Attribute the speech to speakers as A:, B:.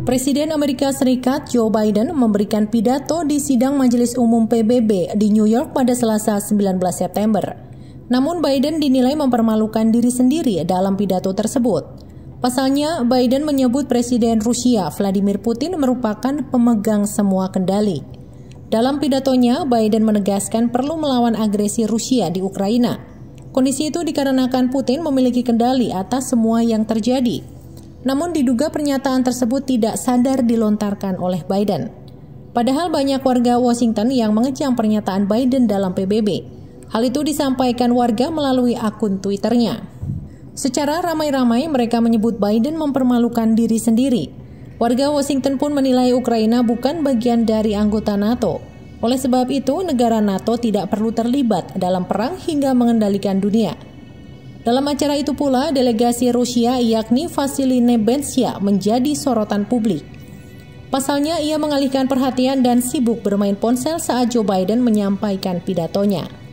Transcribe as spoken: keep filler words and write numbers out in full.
A: Presiden Amerika Serikat Joe Biden memberikan pidato di sidang Majelis Umum P B B di New York pada Selasa sembilan belas September. Namun Biden dinilai mempermalukan diri sendiri dalam pidato tersebut. Pasalnya, Biden menyebut Presiden Rusia Vladimir Putin merupakan pemegang semua kendali. Dalam pidatonya, Biden menegaskan perlu melawan agresi Rusia di Ukraina. Kondisi itu dikarenakan Putin memiliki kendali atas semua yang terjadi. Namun diduga pernyataan tersebut tidak sadar dilontarkan oleh Biden. Padahal banyak warga Washington yang mengecam pernyataan Biden dalam P B B. Hal itu disampaikan warga melalui akun Twitter-nya. Secara ramai-ramai mereka menyebut Biden mempermalukan diri sendiri. Warga Washington pun menilai Ukraina bukan bagian dari anggota NATO. Oleh sebab itu, negara NATO tidak perlu terlibat dalam perang hingga mengendalikan dunia. Dalam acara itu pula, delegasi Rusia yakni Vasily Nebenzia menjadi sorotan publik. Pasalnya, ia mengalihkan perhatian dan sibuk bermain ponsel saat Joe Biden menyampaikan pidatonya.